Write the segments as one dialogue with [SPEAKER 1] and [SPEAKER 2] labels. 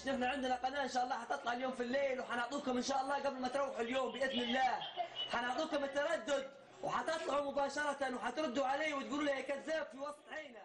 [SPEAKER 1] نحن عندنا قناه ان شاء الله حتطلع اليوم في الليل، وحنعطوكم ان شاء الله قبل ما تروحوا اليوم باذن الله، حنعطوكم التردد وحتطلعوا مباشره وحتردوا علي وتقولوا لي يا كذاب في وسط عينا.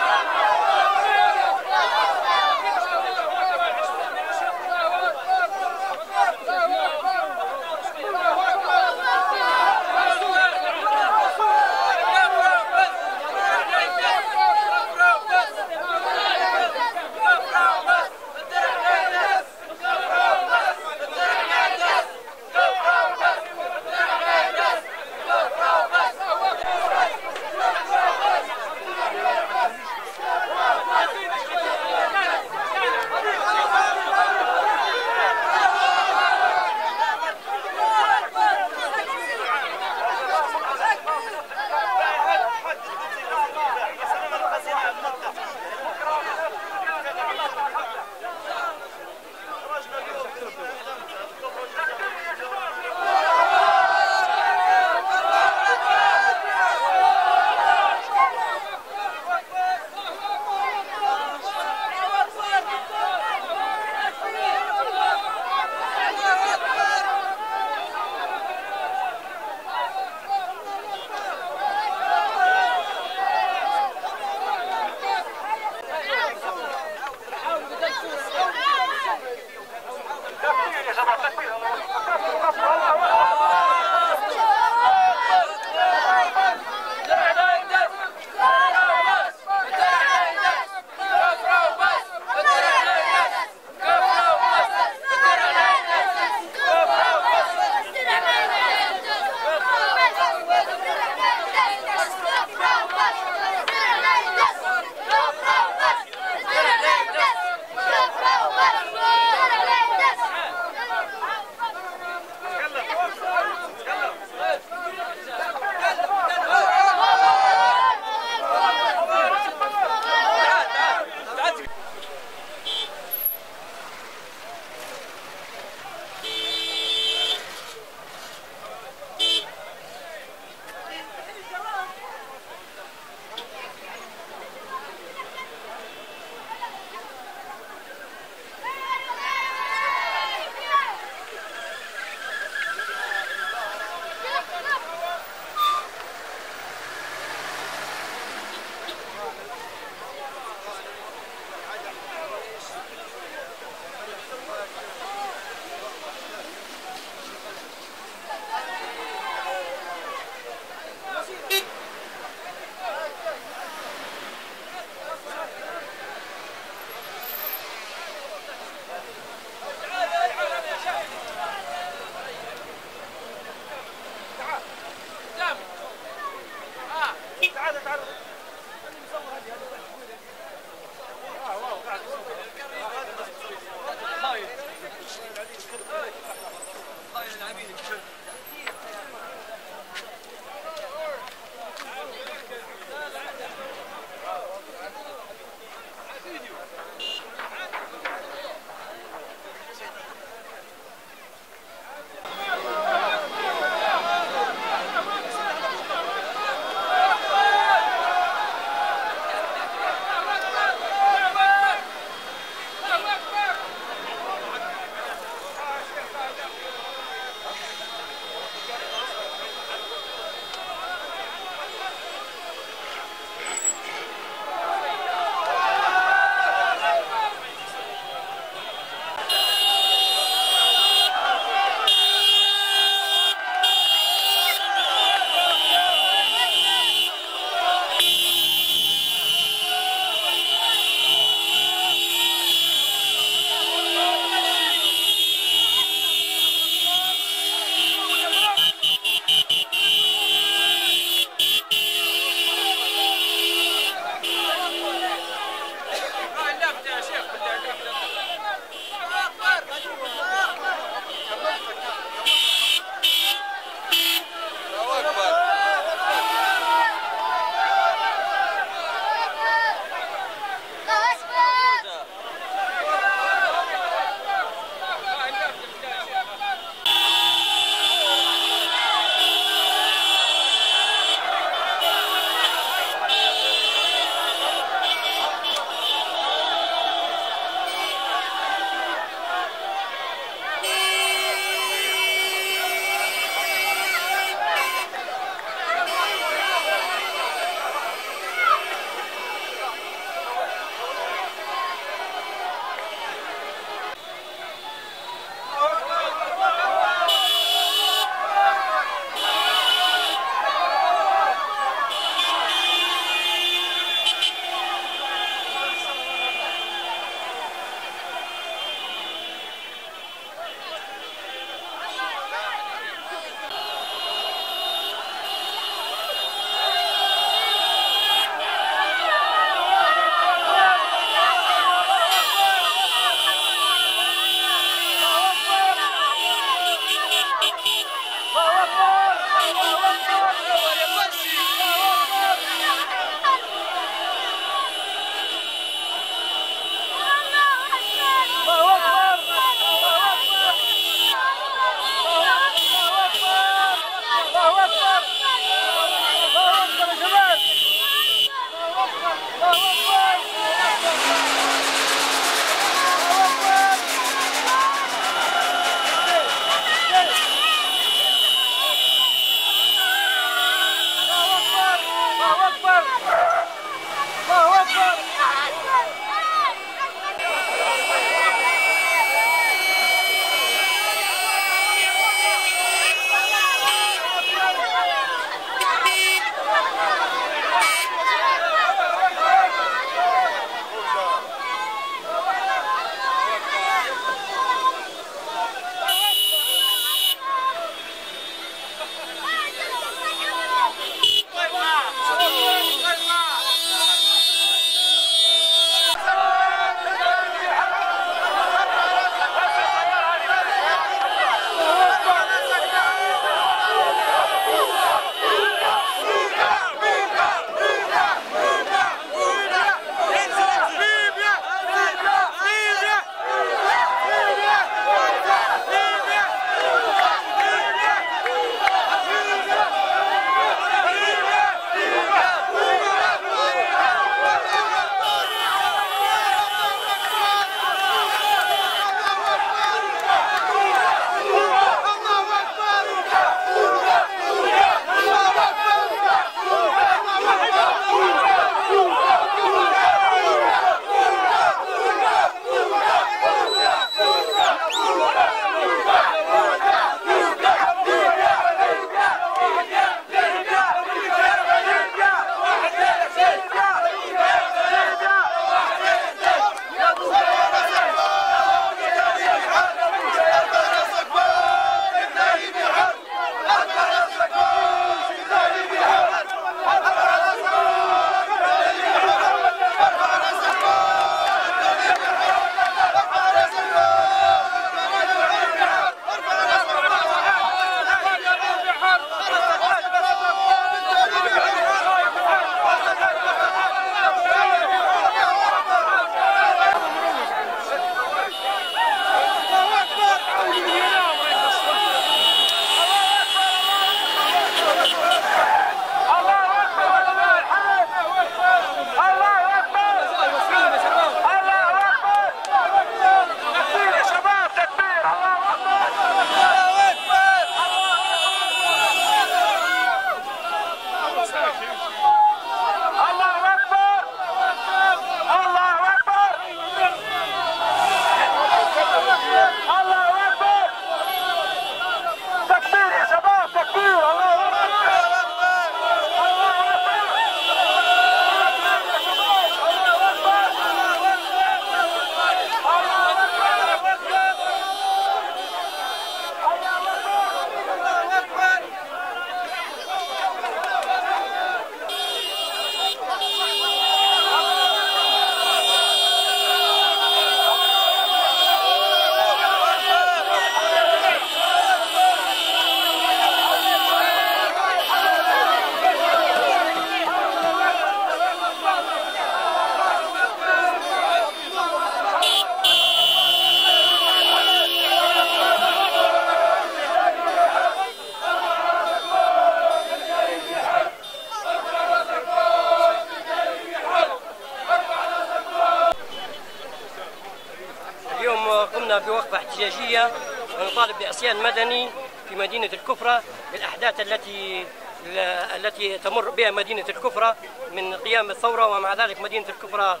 [SPEAKER 2] قمنا بوقفة احتجاجية ونطالب بعصيان مدني في مدينة الكفرة بالأحداث التي تمر بها مدينة الكفرة من قيام الثورة، ومع ذلك مدينة الكفرة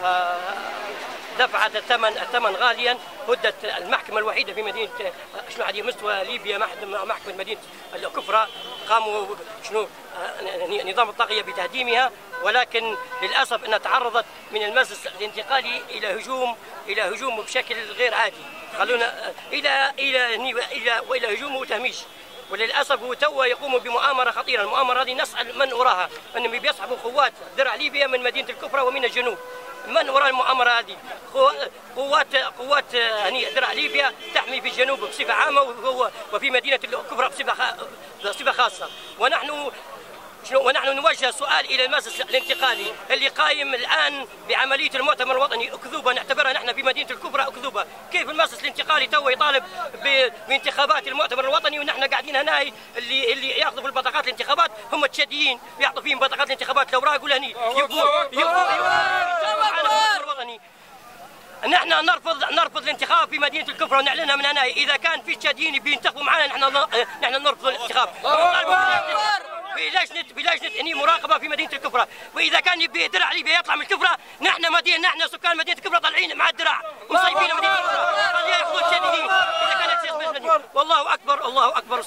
[SPEAKER 2] دفعت الثمن غاليا. هدت المحكمة الوحيدة في مدينة على مستوى ليبيا، محكمة مدينة الكفرة، قاموا نظام الطاغية بتهديمها، ولكن للأسف أنها تعرضت من المجلس الانتقالي إلى هجوم بشكل غير عادي، خلونا إلى هجوم وتهميش. وللاسف هو توا يقوم بمؤامره خطيره. المؤامره هذه نسال من وراها، انهم بيسحبوا قوات درع ليبيا من مدينه الكفره ومن الجنوب. من وراء المؤامره هذه؟ قوات درع ليبيا تحمي في الجنوب بصفه عامه وفي مدينه الكفره بصفه خاصه. ونحن نوجه سؤال الى المجلس الانتقالي اللي قايم الان بعمليه المؤتمر الوطني اكذوبه، نعتبرها نحن في مدينه الكفره اكذوبه. كيف المجلس الانتقالي تو يطالب بانتخابات المؤتمر الوطني ونحن قاعدين هنا اللي ياخذوا في البطاقات الانتخابات هم التشاديين، يعطوا فيهم بطاقات الانتخابات الاوراق ولا الوطني. نحن نرفض الانتخاب في مدينه الكفره ونعلنها من هنا. اذا كان في تشاديين بينتخبوا معنا نحن نرفض الانتخاب بلجنة مراقبة في مدينة الكفرة. وإذا كان يبي درع ليبيا يطلع من الكفرة، نحن سكان مدينة الكفرة طالعين مع الدرع ومصيبين مدينة الكفرة، ياخذوا الشاديين. إذا كانت والله أكبر الله أكبر.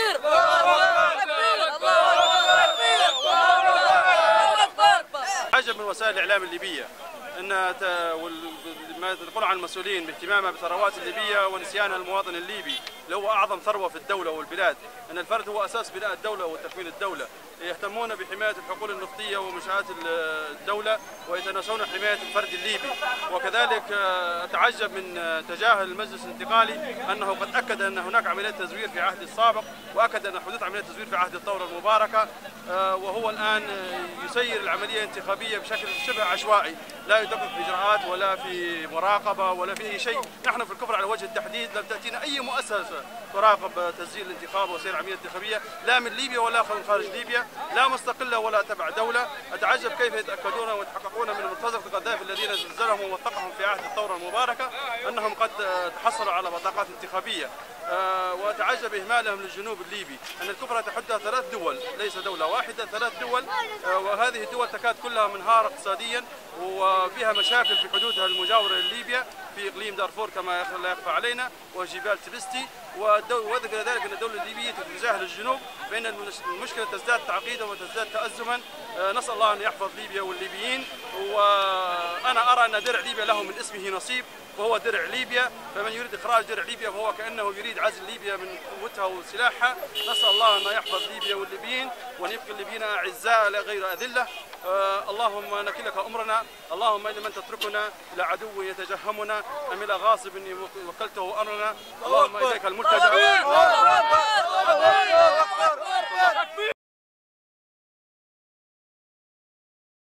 [SPEAKER 3] عجب من وسائل الإعلام الليبية أن ما تقول عن المسؤولين باهتمامها بالثروات الليبية ونسيان المواطن الليبي اللي هو أعظم ثروة في الدولة والبلاد، أن الفرد هو أساس بناء الدولة وتكوين الدولة. يهتمون بحماية الحقول النفطية ومنشآت الدولة ويتناسون حماية الفرد الليبي. وكذلك أتعجب من تجاهل المجلس الانتقالي أنه قد أكد أن هناك عملية تزوير في عهد السابق، وأكد أن حدوث عملية تزوير في عهد الثورة المباركة، وهو الآن يسير العملية الانتخابية بشكل شبه عشوائي، لا يدقق في إجراءات ولا في مراقبة ولا في أي شيء. نحن في الكفر على وجه التحديد لم تأتينا أي مؤسسة تراقب تسجيل الانتخاب وسير العملية الانتخابية، لا من ليبيا ولا من خارج ليبيا، لا مستقلة ولا تبع دولة. أتعجب كيف يتأكدون ويتحققون من مرتزقة القذافي الذين زلزلهم ووثقهم في عهد الثورة المباركة أنهم قد تحصلوا على بطاقات انتخابية. وأتعجب إهمالهم للجنوب الليبي، أن الكفرة تحدها 3 دول، ليس دولة واحدة، 3 دول، وهذه الدول تكاد كلها منهارة اقتصاديا وفيها مشاكل في حدودها المجاورة لليبيا في إقليم دارفور كما لا يخفى علينا وجبال تبستي. وذكر ذلك أن الدولة الليبية تتجاهل الجنوب، فإن المشكلة تزداد تعقيدا وتزداد تأزما. نسأل الله أن يحفظ ليبيا والليبيين. وأنا أرى أن درع ليبيا له من اسمه نصيب، وهو درع ليبيا، فمن يريد إخراج درع ليبيا فهو كأنه يريد عزل ليبيا من قوتها وسلاحها. نسأل الله أن يحفظ ليبيا والليبيين وأن يبقي الليبيين أعزاء لا غير أذلة. اللهم نكلك أمرنا، اللهم إن من تتركنا إلى عدو يتجهمنا أم إلى غاصب وكلته أمرنا، اللهم إليك الملتجأ.